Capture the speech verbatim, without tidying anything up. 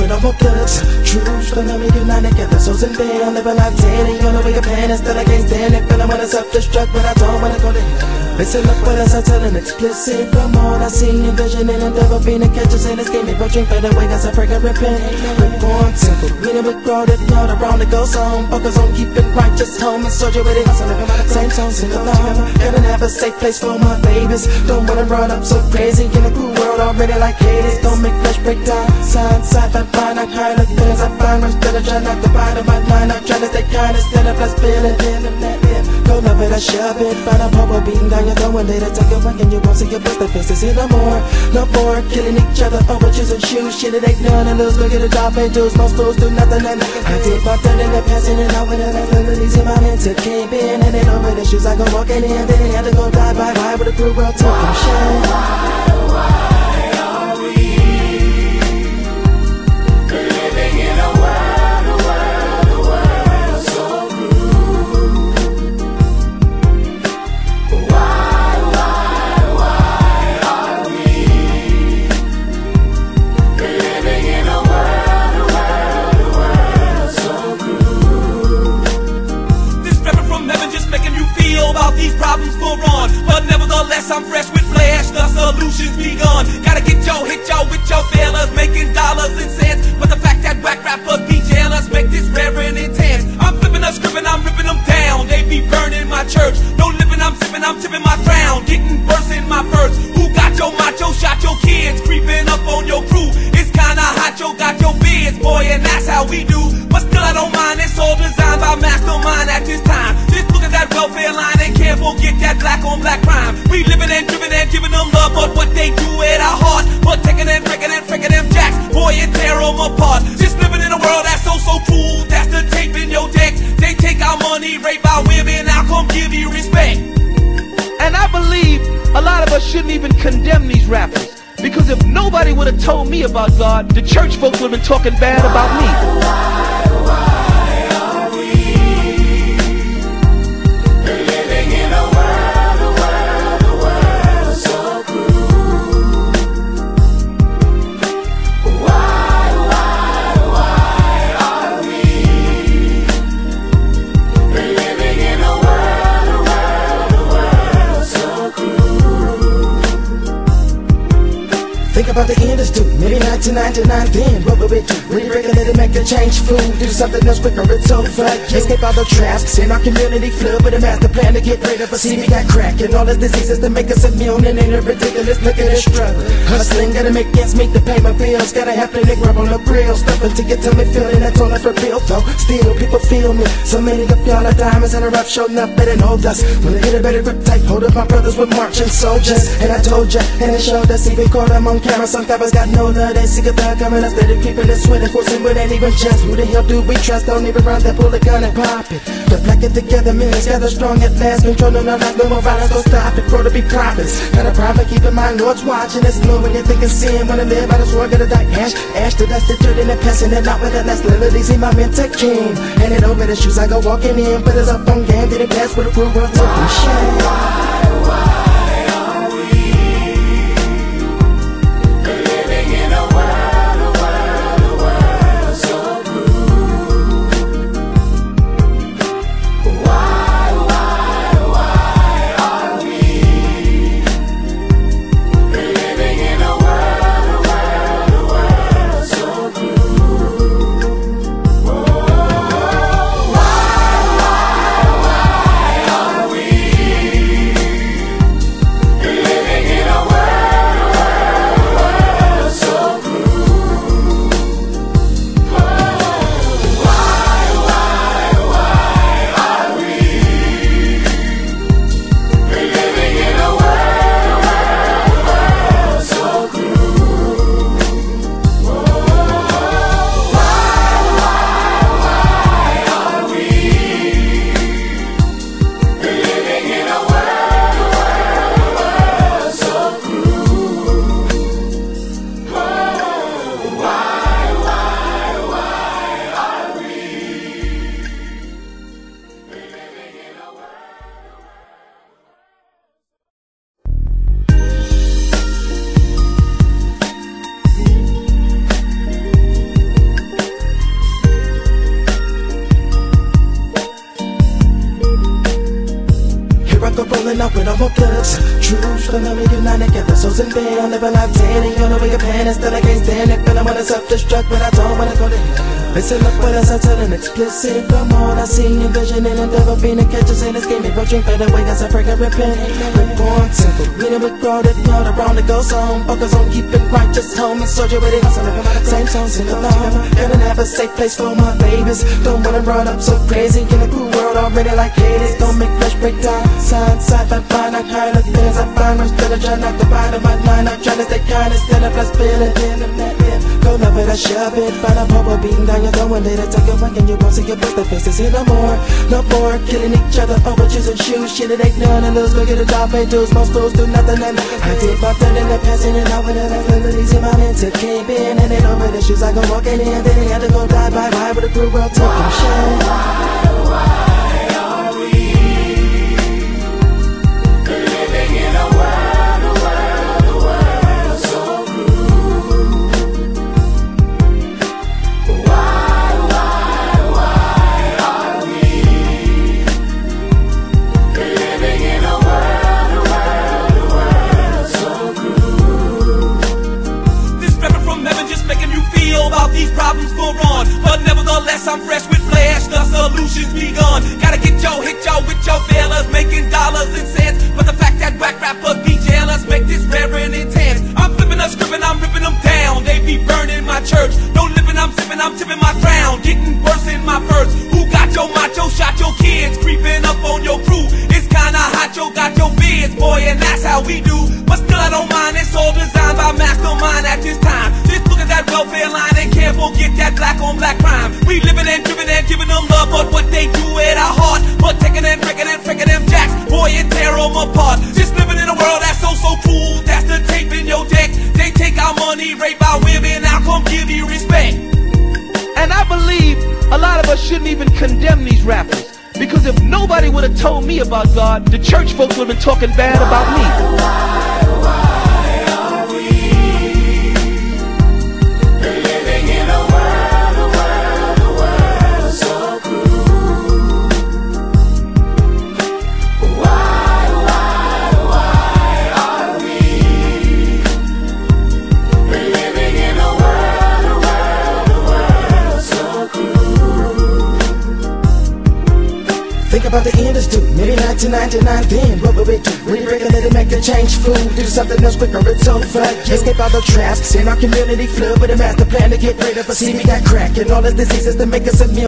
no more thugs. Truths gonna make you not together. Souls in there, living like ten. You know we can plan instead I can't stand it. Feeling when I self-destruct, but I don't wanna go to hell. Listen up what else I'm telling explicit. From all I seen, envisioning and devil being the catches in this game. If I drink for the way, that's a freaking repent. Reform simple, meaning we grow that blood around the ghost home. Focus on keeping righteous home and soldier with it. Same song, sing along. Gotta have a safe place for my babies. Don't wanna run up so crazy in the cruel world already like Hades. Don't make flesh break down. Side, side, I find I kind of things I find. Instead of trying not to find in my mind, I'm trying to stay kind instead of just feeling it. Go love it, I shove it. Find a purple beating down your door one day to take a whack and you won't see your best faces here no more. No more killing each other over choosing shoes. Shit, it ain't none of those. Look at the job and dudes. Most fools do nothing and I did my turn in the passing and I went out like lilies in my mental came in and it over the shoes I go walking in. Then it had to go die bye bye with a crew world talking shit. But nevertheless, I'm fresh with flash, the solutions begun. Gotta get yo, hit yo with your fellas, making dollars and cents. But the fact that whack rappers be jealous make this rare and intense. I'm flipping a script and I'm ripping them down. They be burning my church. No living, I'm sipping, I'm tipping my crown. Getting burst in my verse. Who got your macho, shot your kids, creeping up on your crew. It's kinda hot, yo, got your bids, boy, and that's how we do. But still I don't mind, it's all designed by mastermind at this time. Just look at that welfare line and can't forget that black on black crime. We living and driven and giving them love, but what they do at our heart, but taking and breaking and freaking them jacks, boy, and tear them apart. Just living in a world that's so, so cruel, that's the tape in your deck. They take our money, rape our women, I'll come give you respect. And I believe a lot of us shouldn't even condemn these rappers, because if nobody would have told me about God, the church folks would have been talking bad about me. Why, why? Think about the industry, maybe nineteen ninety-nine then. What would we do? We regulate it, make a change food. Do something else quicker, it's over. Escape all the traps, in our community flood with a master plan to get rid of us. See, we got crack and all the diseases to make us immune. And ain't it ridiculous, look at this struggle. Hustling, gotta make ends meet to pay my bills. Gotta have plenty grub on the grill. Stuff until you tell me feeling that's only for real though. Still, people feel me. So many of y'all are diamonds in a rough show, enough better than hold us. When I hit a better grip tight, hold up my brothers with marching soldiers. And I told ya, and it showed us, even caught them on camera. Some rappers got no love, they sick of thug coming up, steady keeping it sweating, forcing, but ain't even just. Who the hell do we trust? Don't even run that, pull a gun and pop it. The black it together, millions gather strong at last, controlling our lives, no more violence, don't stop it. Grow to be prophets, got a prophet, keep in mind, Lord's watching. It's new when you think it's sin, wanna live by this world, gotta die. Ash, ash to dust, the dirt and the passing it out with the last liberty. See my mentor king, and it over the shoes, I go walking in, put us up on game, didn't pass with a crew, run talking shit. Why, why? Rolling up with no more clubs. True, the memory united together. Souls in bed, I'll never like ten. And you know we get pain and still I can't stand it. Feeling when I self-destruct, but I don't wanna go to hell. Listen up what else I tell an explicit. From all I see, envision and endeavor. Being a catches in this game. If I drink for the way, cause I break and repent. Reborn simple. Meaning with crowded, not around the go zone. Focus on keeping righteous home and soldier with it. Same song, sing along. Gotta have a safe place for my babies. Don't wanna run up so crazy. In a cool world already like haters. Don't make flesh break down. Side, side, but find I kind of things I find. Instead of trying not to buy the my mind. I'm trying to stay kind instead of less feeling. Go love it, I shove it. Find a purple beating down your thumb. One day to take a whack and you won't see your bust. The faces here no more, no more. Killing each other over choosing shoes. Shit, it ain't none to lose. Go get a job, pay dues. Most fools do nothing and I did my third in the past and out with it. I feel the easy my mental came in. And they don't wear the shoes. I go walking in. Then they had to go die bye bye with a crew world talking shit. Why, why? About these problems go on, but nevertheless I'm fresh with flash. The solutions be gone. Gotta get yo, hit yo with your fellas, making dollars and cents. But the fact that whack rappers be jealous make this rare and intense. I'm flipping a scribbing, I'm ripping them down. They be burning my church. No living, I'm sipping, I'm tipping my crown. Getting worse in my verse. Who got your macho? Shot your kids, creeping up on your crew. It's kinda hot, yo, got your bids, boy, and that's how we do. But still I don't mind. It's all designed by mastermind at this time. Just look at that welfare line and can't forget that black on black crime. We living and driven and giving them love, but what they do at our heart. But taking and breaking and freaking them jacks, boy, it tear them apart. Just living in a world that's so, so cruel. That's the tape in your deck. They take our money, rape our women, I'll come give you respect. And I believe a lot of us shouldn't even condemn these rappers. Because if nobody would have told me about God, the church folks would have been talking bad about me. Why, why are we living in a world, a world, a world so cruel? Why, why, why are we living in a world, a world, a world so cruel? Think about the end is due. Maybe nineteen ninety-nine then. What would we do? When you break a little, make a change food. Do something else quicker, it's over. Escape all the traps. In our community flood with a master plan to get rid of us. See me got crack and all the diseases that make us immune.